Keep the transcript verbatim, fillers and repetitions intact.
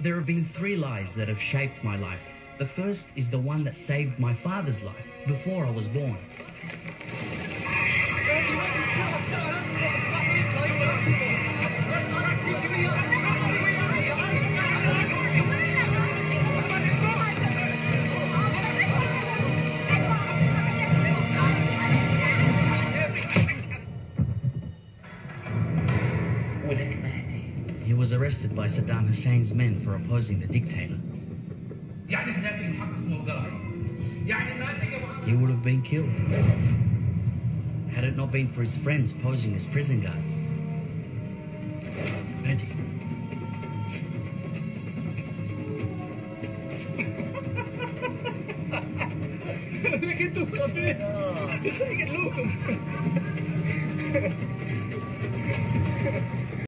There have been three lies that have shaped my life. The first is the one that saved my father's life before I was born. He was arrested by Saddam Hussein's men for opposing the dictator. He would have been killed had it not been for his friends posing as prison guards. Andy. Look at